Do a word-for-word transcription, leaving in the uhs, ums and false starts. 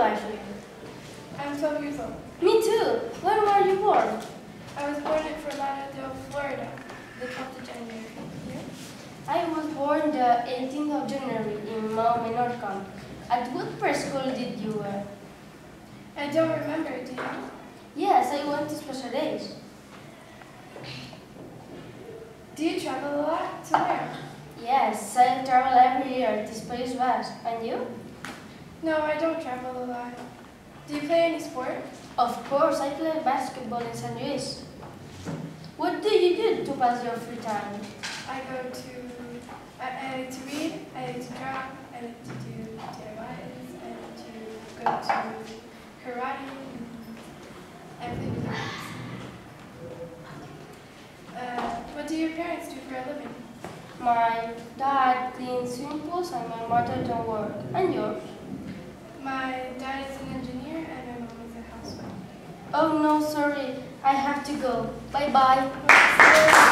lively. I'm twelve years old. Me too. When were you born? I was born in Fort Lauderdale, Florida, the twelfth of January. You? I was born the eighteenth of January in Mount Menorcan. At what preschool did you wear? I don't remember, do you? Yes, I went to special days. Do you travel a lot? To where? Yes, I travel every year to País Basque. And you? No, I don't travel a lot. Do you play any sport? Of course, I play basketball in San Luis. What do you do to pass your free time? I go to, I, I like to read, I like to draw, I like to do D I Ys, I like to go to karate, and play video games. Uh, what do your parents do for a living? My dad cleans swimming pools and my mother don't work. And yours? My dad is an engineer and my mom is a housewife. Oh no, sorry. I have to go. Bye-bye.